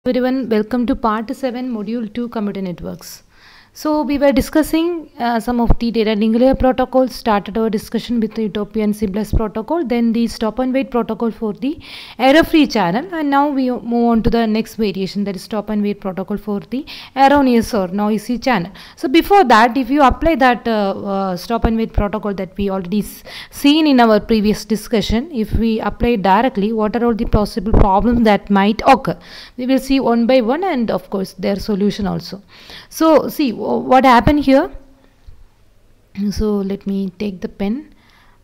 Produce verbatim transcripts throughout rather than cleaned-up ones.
Everyone, welcome to part seven, module two, computer networks. So we were discussing uh, some of the data link layer protocols, started our discussion with the Utopian Seamless protocol, then the stop and wait protocol for the error-free channel, and now we move on to the next variation, that is stop and wait protocol for the erroneous or noisy channel. So before that, if you apply that uh, uh, stop and wait protocol that we already seen in our previous discussion, if we apply directly, what are all the possible problems that might occur? We will see one by one, and of course their solution also. So see what happened here. So let me take the pen.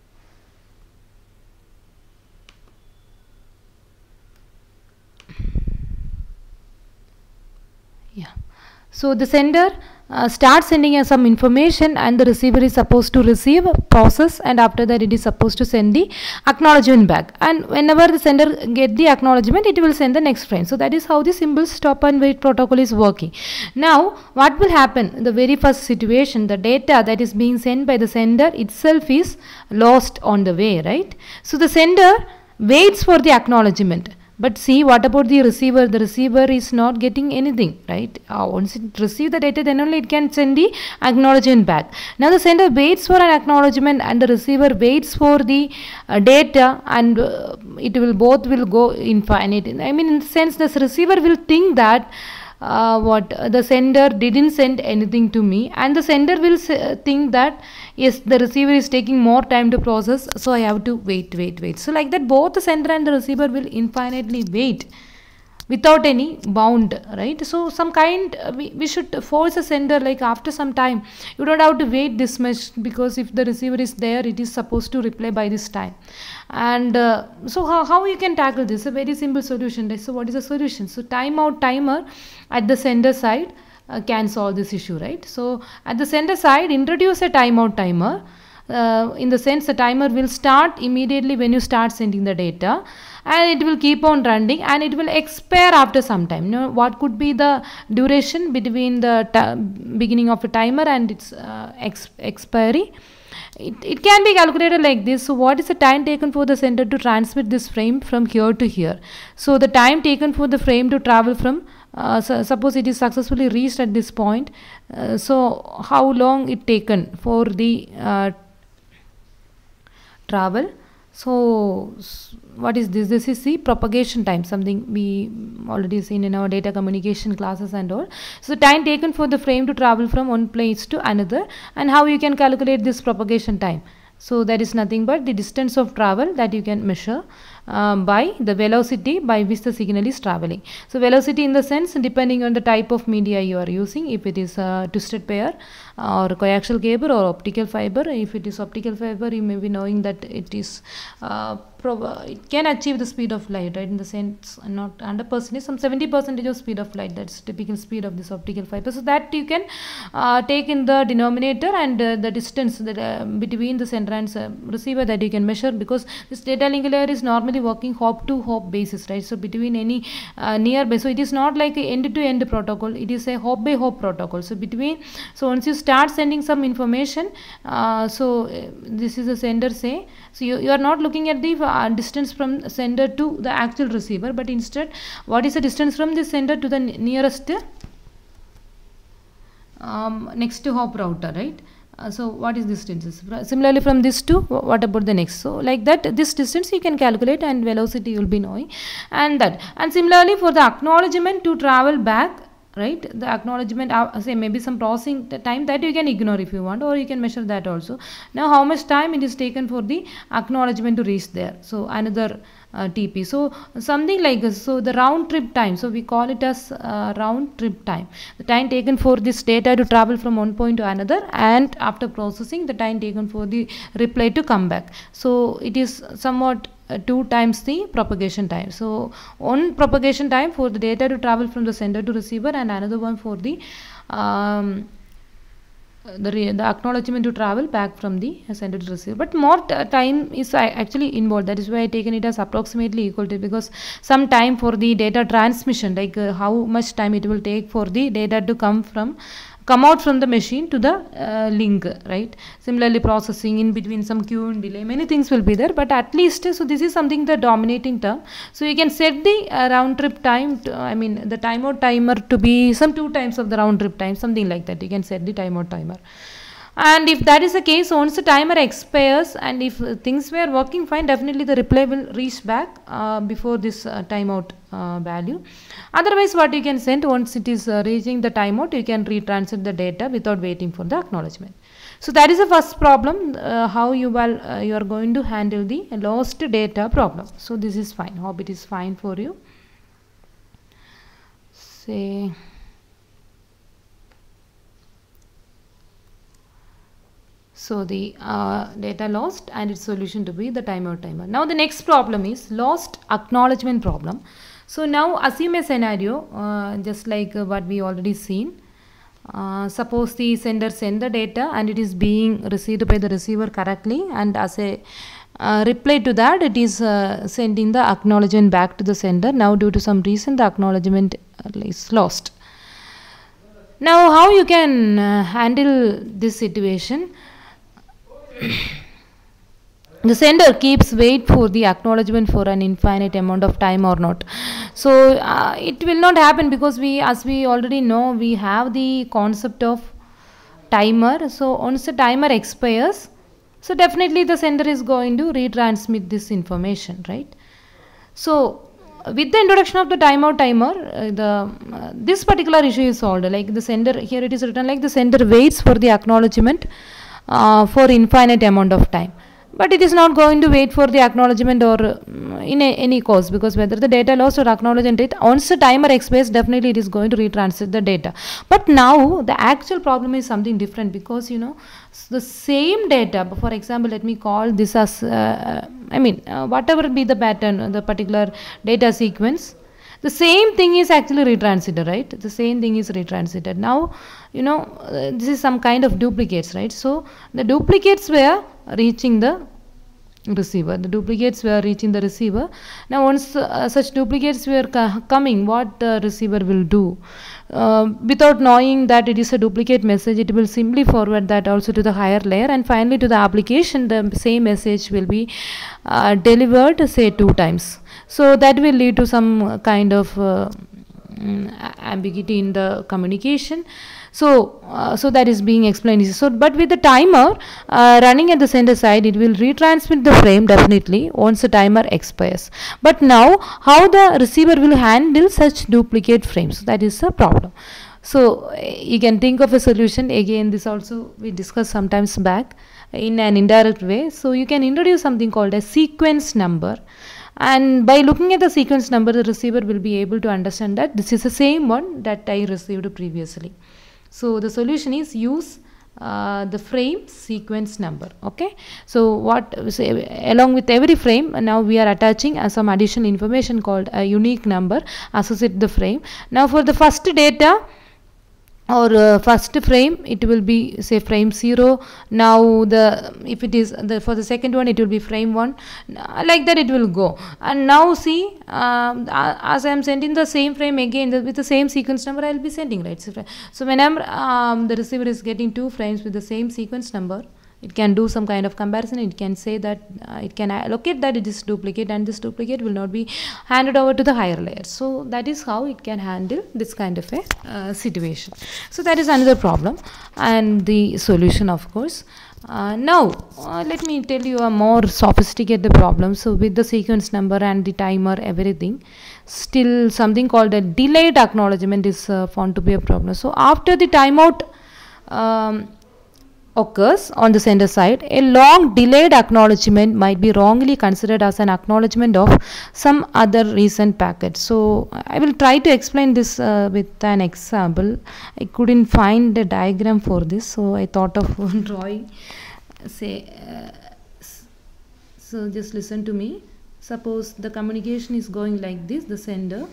Yeah. So the sender uh, starts sending us some information, and the receiver is supposed to receive, process, and after that it is supposed to send the acknowledgement back. And whenever the sender get the acknowledgement, it will send the next frame. So that is how the simple stop and wait protocol is working. Now what will happen in the very first situation? The data that is being sent by the sender itself is lost on the way, right? So the sender waits for the acknowledgement. But see, what about the receiver? The receiver is not getting anything, right? Uh, once it receives the data, then only it can send the acknowledgement back. Now the sender waits for an acknowledgement, and the receiver waits for the uh, data, and uh, it will both will go infinite. I mean, in the sense, the receiver will think that uh, what uh, the sender didn't send anything to me, and the sender will say, think that yes, the receiver is taking more time to process, so I have to wait, wait, wait. So like that, both the sender and the receiver will infinitely wait without any bound, right? So some kind, uh, we, we should force a sender, like after some time, you don't have to wait this much, because if the receiver is there, it is supposed to reply by this time. And uh, so how, how you can tackle this? A very simple solution, right? So what is the solution? So timeout timer at the sender side Uh, can solve this issue, right? So at the sender side, introduce a timeout timer. Uh, in the sense, the timer will start immediately when you start sending the data, and it will keep on running, and it will expire after some time. You know, what could be the duration between the beginning of a timer and its uh, ex expiry? It, it can be calculated like this. So what is the time taken for the sender to transmit this frame from here to here? So the time taken for the frame to travel from Uh, so suppose it is successfully reached at this point, uh, so how long it taken for the uh, travel? So what is this? This is the propagation time, something we already seen in our data communication classes and all. So time taken for the frame to travel from one place to another, and how you can calculate this propagation time. So that is nothing but the distance of travel that you can measure um, by the velocity by which the signal is traveling. So velocity in the sense, depending on the type of media you are using, if it is a twisted pair or coaxial cable or optical fiber. If it is optical fiber, you may be knowing that it is uh, it can achieve the speed of light, right? In the sense, not one hundred percent, some seventy percent of speed of light. That's typical speed of this optical fiber. So that you can uh, take in the denominator, and uh, the distance that uh, between the sender and uh, receiver that you can measure, because this data link layer is normally working hop to hop basis, right? So between any uh, nearby, so it is not like a end to end protocol, it is a hop by hop protocol. So between, so once you start sending some information, uh, so uh, this is a sender, say, so you, you are not looking at the uh, distance from sender to the actual receiver, but instead what is the distance from the sender to the nearest um, next to hop router, right? Uh, so what is this distance? Similarly, from this to what about the next? So like that, this distance you can calculate, and velocity you will be knowing, and that. And similarly for the acknowledgement to travel back, right? The acknowledgement, uh, say maybe some processing time, that you can ignore if you want, or you can measure that also. Now how much time it is taken for the acknowledgement to reach there? So another uh, T P. So something like this. So the round trip time, so we call it as uh, round trip time, the time taken for this data to travel from one point to another, and after processing, the time taken for the reply to come back. So it is somewhat Uh, two times the propagation time. So one propagation time for the data to travel from the sender to receiver, and another one for the um, the, the acknowledgement to travel back from the sender to receiver. But more time is uh, actually involved. That is why I taken it as approximately equal to, because some time for the data transmission, like uh, how much time it will take for the data to come from come out from the machine to the uh, link, right? Similarly, processing in between, some queue and delay, many things will be there, but at least, so this is something the dominating term. So you can set the uh, round trip time to, I mean the timeout timer to be some two times of the round trip time, something like that. You can set the timeout timer. And if that is the case, once the timer expires and if uh, things were working fine, definitely the reply will reach back uh, before this uh, timeout uh, value. Otherwise, what you can send, once it is uh, reaching the timeout, you can retransmit the data without waiting for the acknowledgement. So that is the first problem, uh, how you, will, uh, you are going to handle the lost data problem. So this is fine. Hope it is fine for you. Say... So the uh, data lost and its solution to be the timeout timer. Now the next problem is lost acknowledgement problem. So now assume a scenario uh, just like uh, what we already seen. Uh, suppose the sender send the data and it is being received by the receiver correctly, and as a uh, reply to that it is uh, sending the acknowledgement back to the sender. Now due to some reason the acknowledgement is lost. Now how you can uh, handle this situation? The sender keeps wait for the acknowledgement for an infinite amount of time or not. So uh, it will not happen, because we, as we already know, we have the concept of timer. So once the timer expires, so definitely the sender is going to retransmit this information, right? So with the introduction of the timeout timer, uh, the uh, this particular issue is solved. Like the sender, here it is written like the sender waits for the acknowledgement Uh, for infinite amount of time, but it is not going to wait for the acknowledgement or uh, in a, any cause, because whether the data lost or acknowledgement it, once the timer expires, definitely it is going to retransmit the data. But now the actual problem is something different, because you know the same data, for example, let me call this as uh, I mean uh, whatever be the pattern, the particular data sequence, the same thing is actually retransmitted, right? The same thing is retransmitted. Now, you know, uh, this is some kind of duplicates, right? So the duplicates were reaching the receiver. The duplicates were reaching the receiver. Now, once uh, such duplicates were coming, what the receiver will do? Uh, without knowing that it is a duplicate message, it will simply forward that also to the higher layer, and finally to the application, the same message will be uh, delivered, say, two times. So that will lead to some kind of uh, ambiguity in the communication. So, uh, so that is being explained. So, but with the timer uh, running at the sender side, it will retransmit the frame definitely once the timer expires. But now, how the receiver will handle such duplicate frames? That is the problem. So, you can think of a solution. Again, this also we discussed sometimes back in an indirect way. So, you can introduce something called a sequence number. And by looking at the sequence number, the receiver will be able to understand that this is the same one that I received previously. So the solution is use uh, the frame sequence number. Okay. So what, say, along with every frame, now we are attaching uh, some additional information called a unique number associated the frame. Now for the first data or uh, first frame, it will be, say, frame zero. Now the, if it is the, for the second one, it will be frame one, like that it will go. And now see, um, as I am sending the same frame again the, with the same sequence number, I will be sending, right? So, so whenever um, the receiver is getting two frames with the same sequence number, it can do some kind of comparison. It can say that uh, it can allocate that it is duplicate, and this duplicate will not be handed over to the higher layer. So that is how it can handle this kind of a uh, situation. So that is another problem, and the solution, of course. Uh, now uh, let me tell you a more sophisticated problem. So with the sequence number and the timer, everything, still something called a delayed acknowledgement is uh, found to be a problem. So after the timeout um, occurs on the sender side, a long delayed acknowledgement might be wrongly considered as an acknowledgement of some other recent packet. So I will try to explain this uh, with an example. I couldn't find a diagram for this, so I thought of drawing. Say, uh, so just listen to me. Suppose the communication is going like this: the sender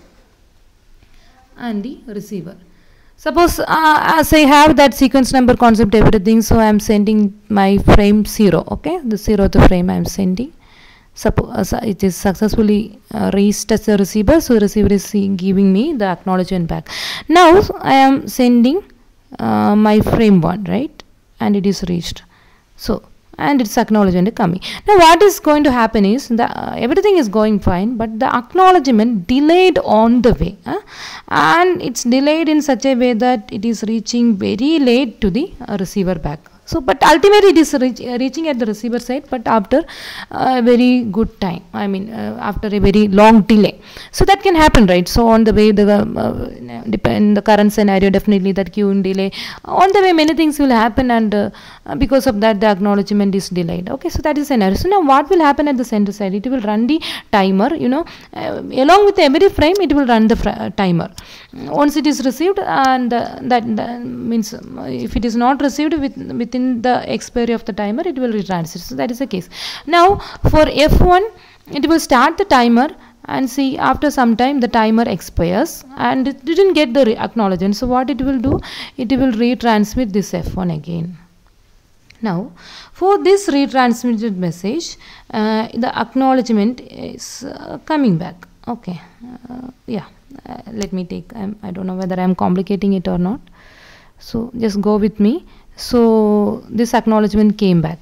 and the receiver. Suppose uh, as I have that sequence number concept, everything, so I am sending my frame zero, okay, the zeroth frame I am sending. Suppose uh, it is successfully uh, reached as a receiver, so receiver is giving me the acknowledgement back. Now I am sending uh, my frame one, right? And it is reached. So, and its acknowledgement coming. Now what is going to happen is the uh, everything is going fine, but the acknowledgement delayed on the way, uh, and it's delayed in such a way that it is reaching very late to the uh, receiver back. So, but ultimately it is reach, uh, reaching at the receiver side, but after a uh, very good time, I mean uh, after a very long delay. So that can happen, right? So on the way, the uh, depend the current scenario, definitely that queue in delay, on the way many things will happen, and uh, because of that the acknowledgement is delayed. Okay, so that is scenario. So now what will happen at the sender side? It will run the timer, you know, uh, along with every frame it will run the uh, timer. Once it is received, and uh, that, that means uh, if it is not received with, within the expiry of the timer, it will retransit. So that is the case. Now for F one, it will start the timer, and see after some time the timer expires and it didn't get the acknowledgement. So what it will do, it will retransmit this F one again. Now for this retransmitted message, uh, the acknowledgement is uh, coming back. Okay, uh, yeah, uh, let me take, I'm, I don't know whether I'm complicating it or not, so just go with me. So this acknowledgement came back,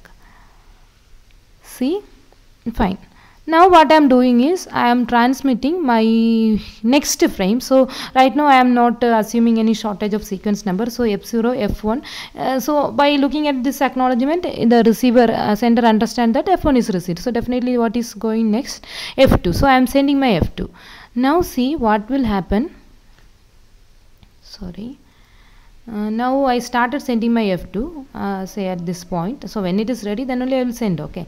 see, fine. Now what I am doing is I am transmitting my next frame. So right now I am not uh, assuming any shortage of sequence number. So F zero, F one. Uh, so by looking at this acknowledgement, the receiver uh, sender understand that F one is received. So definitely what is going next? F two. So I am sending my F two. Now see what will happen. Sorry. Uh, now I started sending my F two, uh, say at this point. So when it is ready, then only I will send. Okay.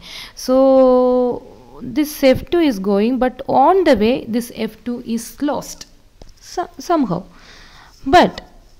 So this F two is going, but on the way this F two is lost so, somehow. But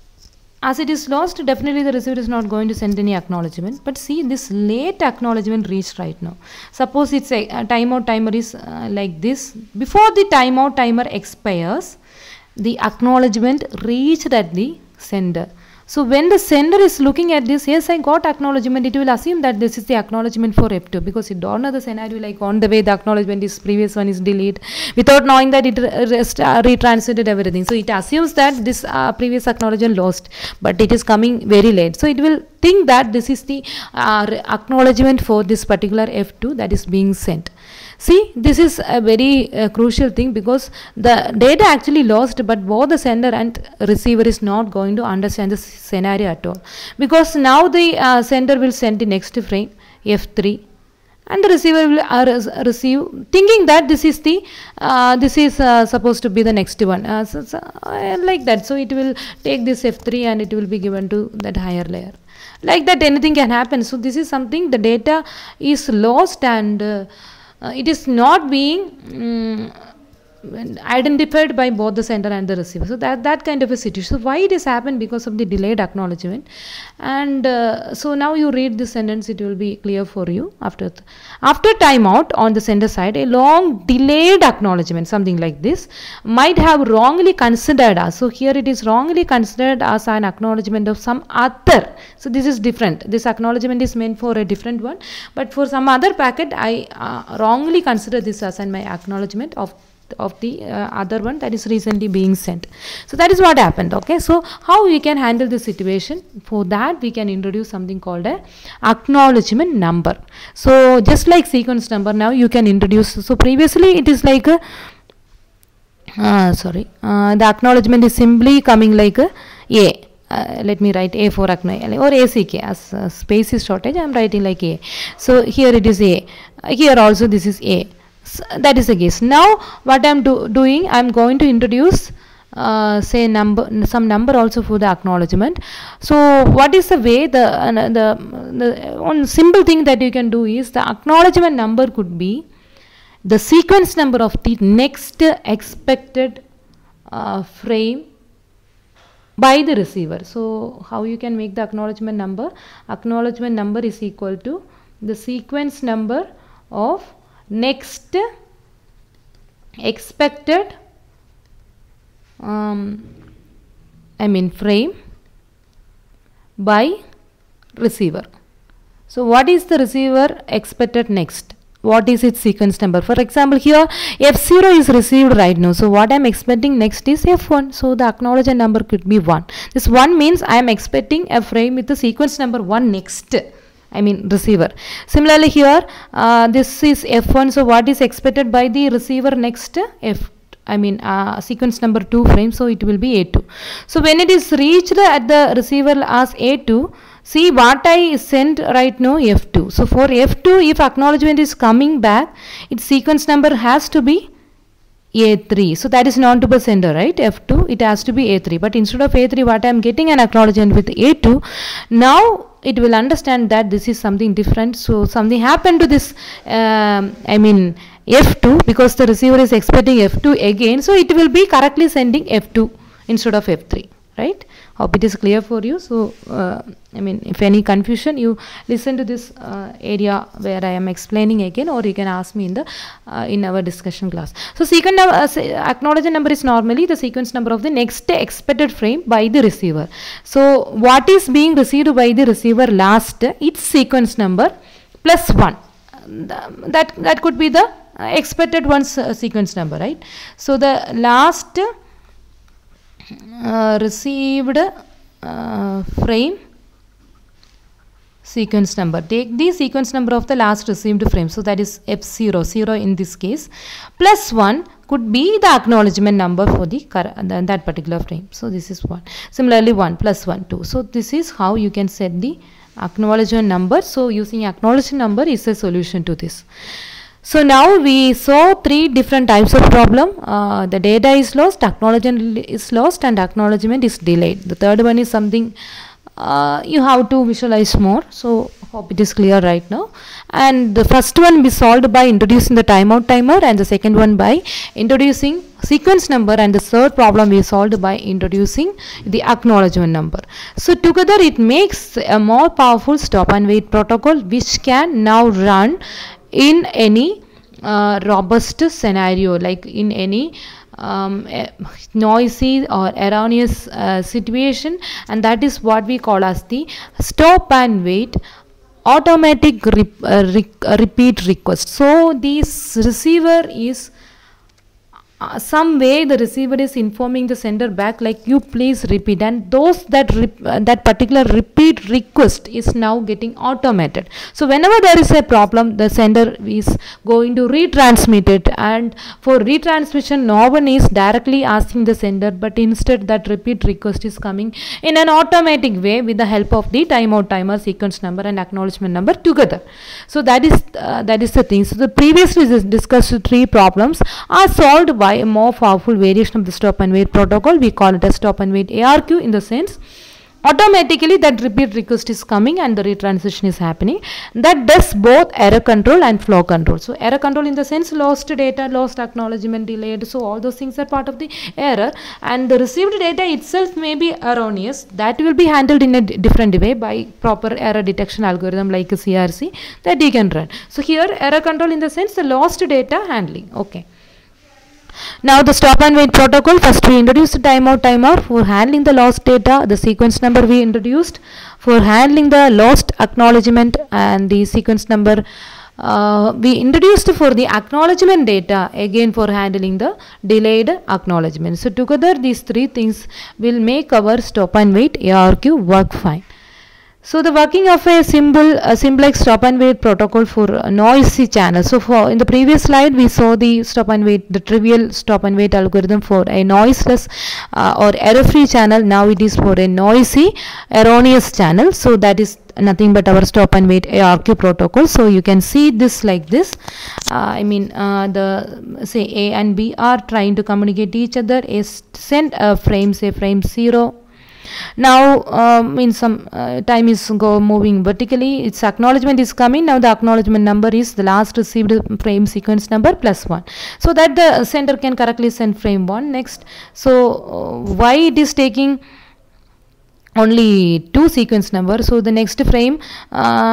as it is lost, definitely the receiver is not going to send any acknowledgement. But see, this late acknowledgement reached right now. Suppose it's a, a timeout timer is uh, like this. Before the timeout timer expires, the acknowledgement reached at the sender. So when the sender is looking at this, yes, I got acknowledgement, it will assume that this is the acknowledgement for F two, because it don't know the scenario, like on the way the acknowledgement is previous one is deleted, without knowing that it rest, uh, retranslated everything. So it assumes that this uh, previous acknowledgement lost, but it is coming very late. So it will think that this is the uh, acknowledgement for this particular F two that is being sent. See, this is a very uh, crucial thing, because the data actually lost, but both the sender and receiver is not going to understand the scenario at all, because now the uh, sender will send the next frame F three, and the receiver will uh, receive, thinking that this is the uh, this is uh, supposed to be the next one, uh, so, so, uh, like that. So it will take this F three and it will be given to that higher layer. Like that, anything can happen. So this is something, the data is lost, and uh, Uh, it is not being um, identified by both the sender and the receiver. So that that kind of a situation. So why it has happened? Because of the delayed acknowledgement. And uh, so now you read this sentence, it will be clear for you. After th after timeout on the sender side, a long delayed acknowledgement, something like this, might have wrongly considered as. So here it is wrongly considered as an acknowledgement of some other. So this is different. This acknowledgement is meant for a different one, but for some other packet, I uh, wrongly consider this as an my acknowledgement of of the uh, other one that is recently being sent. So that is what happened. Okay, so how we can handle this situation? For that, we can introduce something called a acknowledgement number. So just like sequence number, now you can introduce. So previously it is like a uh, sorry uh, the acknowledgement is simply coming like a a Uh, let me write A for acknowledgement, or A C K, as uh, space is shortage, I am writing like A. So here it is A, uh, here also this is A. So that is the case. Now what I am do doing, I am going to introduce uh, say number, some number also for the acknowledgement. So what is the way, the, uh, the, the one simple thing that you can do is, the acknowledgement number could be the sequence number of the next expected uh, frame by the receiver. So how you can make the acknowledgement number? Acknowledgement number is equal to the sequence number of next expected um, I mean frame by receiver. So what is the receiver expected next? what is its sequence number. For example, here F zero is received right now, so what I am expecting next is F one, so the acknowledgement number could be one. This one means I am expecting a frame with the sequence number one next, I mean receiver. Similarly here uh, this is F one, so what is expected by the receiver next? F I mean uh, sequence number two frame, so it will be A two. So when it is reached at the receiver as A two, see what I sent right now, F two. So for F two, if acknowledgement is coming back, its sequence number has to be A three. So that is known to the sender, right? F two, it has to be A three. But instead of A three, what I am getting an acknowledgement with A two. Now it will understand that this is something different. So something happened to this, um, I mean F two, because the receiver is expecting F two again. So it will be correctly sending F two instead of F three, right? Hope it is clear for you. So uh, I mean, if any confusion, you listen to this uh, area where I am explaining again, or you can ask me in the uh, in our discussion class. So sequence number, uh, acknowledgement number is normally the sequence number of the next expected frame by the receiver. So what is being received by the receiver last, its sequence number plus one. That that could be the expected one's uh, sequence number, right? So the last uh, received uh, frame sequence number, take the sequence number of the last received frame, so that is F zero, zero in this case, plus one could be the acknowledgement number for the that particular frame. So this is one. Similarly one plus one, two. So this is how you can set the acknowledgement number. So using acknowledgement number is a solution to this. So now we saw three different types of problem. Uh, the data is lost, acknowledgement is lost, and acknowledgement is delayed. The third one is something uh, you have to visualize more. So hope it is clear right now. And the first one we solved by introducing the timeout timer, and the second one by introducing sequence number, and the third problem we solved by introducing the acknowledgement number. So together it makes a more powerful stop and wait protocol, which can now run in any uh, robust scenario, like in any um, noisy or erroneous uh, situation, and that is what we call as the stop and wait automatic rep, uh, re, uh, repeat request. So this receiver is Uh, some way the receiver is informing the sender back, like you please repeat, and those that rep, uh, that particular repeat request is now getting automated. So whenever there is a problem, the sender is going to retransmit it, and for retransmission no one is directly asking the sender, but instead that repeat request is coming in an automatic way with the help of the timeout timer, sequence number, and acknowledgement number together. So that is uh, that is the thing. So the previously discussed three problems are solved by a more powerful variation of the stop and wait protocol. We call it a stop and wait A R Q, in the sense automatically that repeat request is coming and the retransition is happening. That does both error control and flow control. So error control in the sense lost data, lost acknowledgement, delayed, so all those things are part of the error, and the received data itself may be erroneous. That will be handled in a different way by proper error detection algorithm like a C R C that you can run. So here error control in the sense the lost data handling. Okay. Now the stop and wait protocol, first we introduced the timeout timer for handling the lost data, the sequence number we introduced for handling the lost acknowledgement, and the sequence number uh, we introduced for the acknowledgement data, again for handling the delayed acknowledgement. So together these three things will make our stop and wait A R Q work fine. So the working of a simple a simplex stop and wait protocol for a noisy channel. So for in the previous slide we saw the stop and wait, the trivial stop and wait algorithm for a noiseless uh, or error free channel. Now it is for a noisy erroneous channel. So that is nothing but our stop and wait A R Q protocol. So you can see this like this. Uh, I mean uh, the say A and B are trying to communicate each other. A send a frame, say frame zero. Now um, in some uh, time is go moving vertically, its acknowledgement is coming. Now the acknowledgement number is the last received frame sequence number plus one, so that the sender can correctly send frame one next. So uh, why it is taking only two sequence number? So the next frame um,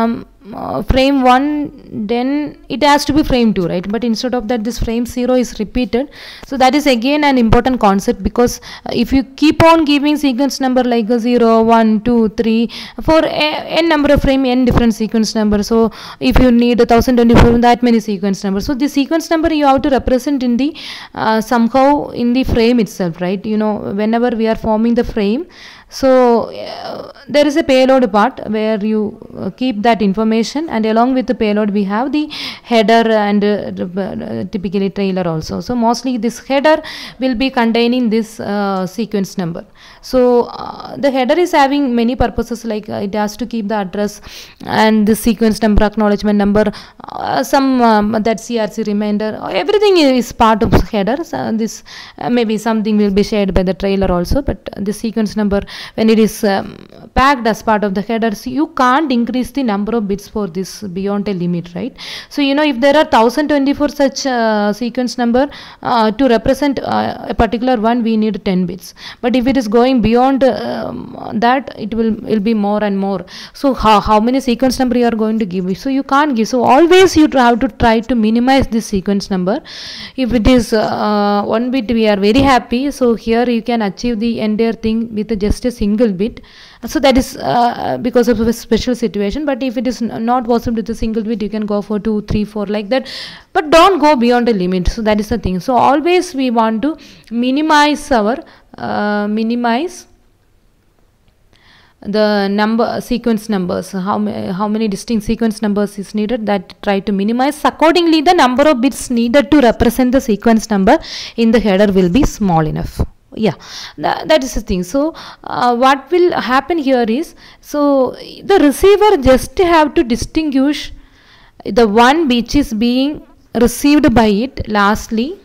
uh, frame one, then it has to be frame two, right? But instead of that, this frame zero is repeated. So that is again an important concept, because uh, if you keep on giving sequence number like a zero, one, two, three for a, n number of frame, n different sequence number. So if you need a one thousand twenty-four, that many sequence numbers. So the sequence number you have to represent in the uh, somehow in the frame itself, right? You know, whenever we are forming the frame, so uh, there is a payload part where you uh, keep that information, and along with the payload we have the header and uh, typically trailer also. So mostly this header will be containing this uh, sequence number. So uh, the header is having many purposes, like uh, it has to keep the address and the sequence number, acknowledgement number, uh, some um, that C R C reminder, everything is part of the header. So this uh, maybe something will be shared by the trailer also, but the sequence number, when it is um, packed as part of the header, so you can't increase the number of bits for this beyond a limit, right? So you know, if there are one thousand twenty-four such uh, sequence number uh, to represent uh, a particular one, we need ten bits. But if it is going beyond uh, that, it will will be more and more. So how, how many sequence number you are going to give? So you can't give. So always you have to try to minimize this sequence number. If it is uh, one bit, we are very happy. So here you can achieve the entire thing with just a single bit. So that is uh, because of a special situation. But if it is not possible with a single bit, you can go for two, three, four, like that. But don't go beyond a limit. So that is the thing. So always we want to minimize our uh, minimize the number sequence numbers. How ma how many distinct sequence numbers is needed, that try to minimize. Accordingly, the number of bits needed to represent the sequence number in the header will be small enough. Yeah, that, that is the thing. So uh, what will happen here is, so the receiver just have to distinguish the one which is being received by it lastly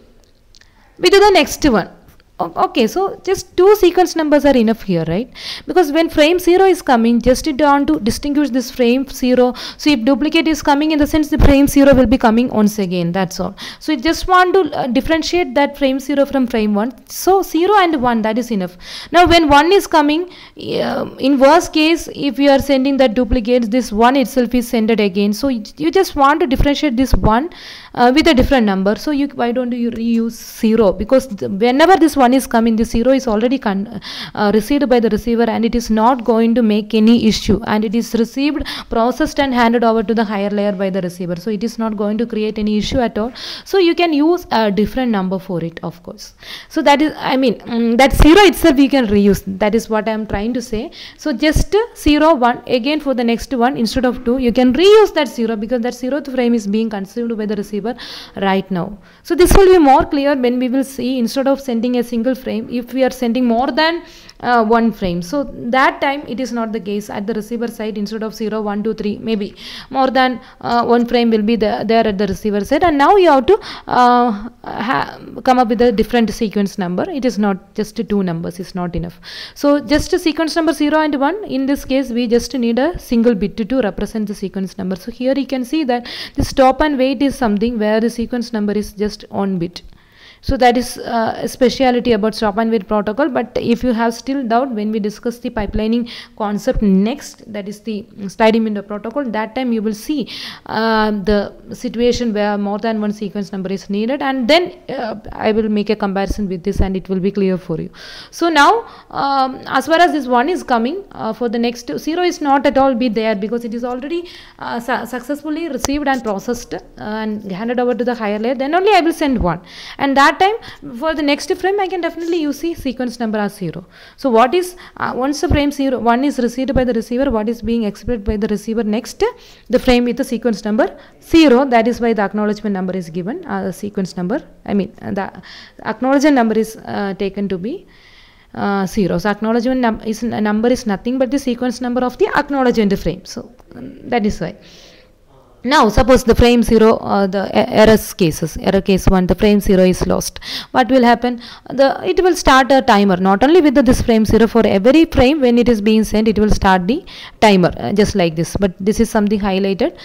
with the next one. Okay, so just two sequence numbers are enough here, right? Because when frame zero is coming, just it want to distinguish this frame zero. So if duplicate is coming, in the sense the frame zero will be coming once again, that's all. So you just want to uh, differentiate that frame zero from frame one. So zero and one, that is enough. Now when one is coming, uh, in worst case, if you are sending that duplicates, this one itself is sent again. So you, you just want to differentiate this one uh, with a different number. So you, why don't you reuse zero? Because the, whenever this one is coming, the zero is already con uh, received by the receiver, and it is not going to make any issue, and it is received, processed and handed over to the higher layer by the receiver. So it is not going to create any issue at all. So you can use a different number for it, of course. So that is, I mean, um, that zero itself you can reuse. That is what I am trying to say. So just uh, zero, one, again for the next one, instead of two, you can reuse that zero, because that zeroth frame is being consumed by the receiver right now. So this will be more clear when we will see, instead of sending a single frame, if we are sending more than uh, one frame. So that time it is not the case at the receiver side. Instead of zero, one, two, three, maybe more than uh, one frame will be the, there at the receiver side, and now you have to uh, come up with a different sequence number. It is not just two numbers, is not enough. So just a sequence number zero and one. In this case, we just need a single bit to, to represent the sequence number. So here you can see that the stop and wait is something where the sequence number is just one bit. So that is uh, a speciality about stop and wait protocol. But if you have still doubt, when we discuss the pipelining concept next, that is the sliding window protocol, that time you will see uh, the situation where more than one sequence number is needed, and then uh, I will make a comparison with this and it will be clear for you. So now um, as far as this one is coming, uh, for the next zero is not at all be there, because it is already uh, su successfully received and processed uh, and handed over to the higher layer. Then only I will send one, and that time for the next frame I can definitely use the sequence number as zero. So what is uh, once the frame zero one is received by the receiver, what is being expected by the receiver next? The frame with the sequence number zero. That is why the acknowledgement number is given, uh, sequence number, I mean uh, the acknowledgement number is uh, taken to be uh, zero. So acknowledgement num is a number is nothing but the sequence number of the acknowledgement frame. So um, that is why. Now suppose the frame zero, uh, the error cases, error case one, the frame zero is lost. What will happen? The it will start a timer, not only with the, this frame zero. For every frame when it is being sent, it will start the timer, uh, just like this. But this is something highlighted.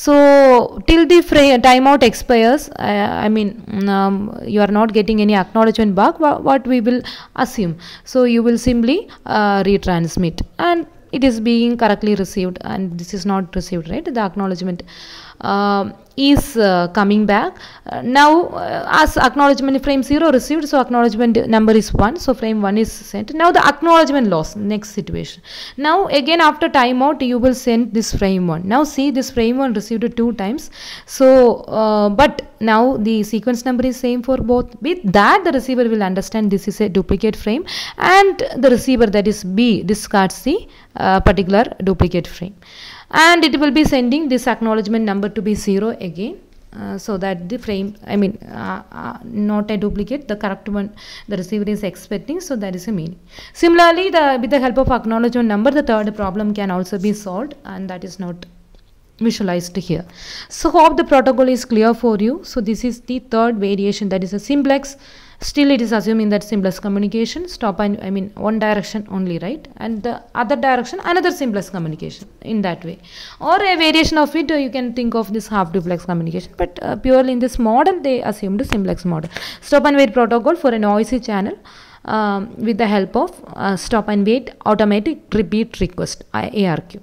So till the frame timeout expires, uh, I mean um, you are not getting any acknowledgement bug. Wha what we will assume? So you will simply uh, retransmit, and it is being correctly received and this is not received, right? The acknowledgement uh, is uh, coming back. Uh, now uh, as acknowledgement frame zero received, so acknowledgement number is one, so frame one is sent. Now the acknowledgement loss, next situation. Now again after timeout you will send this frame one. Now see, this frame one received two times, so uh, but now the sequence number is same for both. With that the receiver will understand this is a duplicate frame and the receiver, that is B, discards the uh, particular duplicate frame, and it will be sending this acknowledgement number to be zero again, uh, so that the frame, I mean uh, uh, not a duplicate, the correct one the receiver is expecting, so that is a meaning. Similarly, the with the help of acknowledgement number, the third problem can also be solved, and that is not visualized here. So hope the protocol is clear for you. So this is the third variation, that is a simplex. Still it is assuming that simplex communication, stop and I mean one direction only, right, and the other direction another simplex communication, in that way. Or a variation of it, uh, you can think of this half duplex communication, but uh, purely in this model they assumed a simplex model. Stop and wait protocol for a noisy channel um, with the help of uh, stop and wait automatic repeat request, A R Q.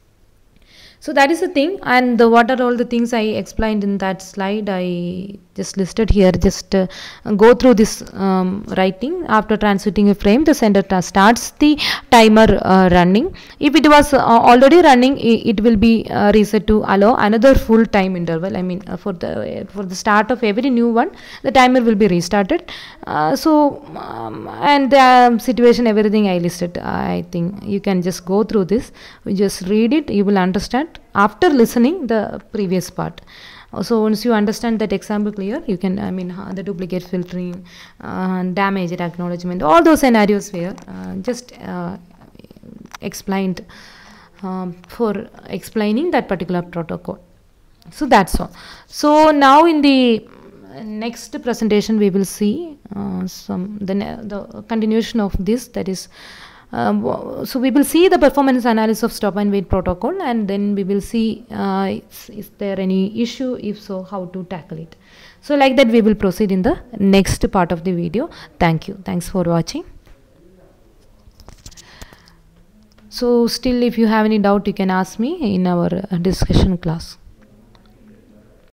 So that is the thing, and the, what are all the things I explained in that slide I just listed here. Just uh, go through this um, writing. After transmitting a frame, the sender starts the timer uh, running. If it was uh, already running, it, it will be uh, reset to allow another full time interval. I mean uh, for the for the start of every new one, the timer will be restarted. Uh, so um, and the um, situation, everything I listed, I think you can just go through this. You just read it, you will understand after listening the previous part. So once you understand that example clear, you can, I mean uh, the duplicate filtering, uh, damage acknowledgement, all those scenarios were uh, just uh, explained um, for explaining that particular protocol. So that's all. So now in the next presentation we will see uh, some the, the continuation of this, that is Um, so we will see the performance analysis of stop and wait protocol, and then we will see uh, is, is there any issue, if so how to tackle it. So like that we will proceed in the next part of the video. Thank you. Thanks for watching. So still if you have any doubt you can ask me in our uh, discussion class.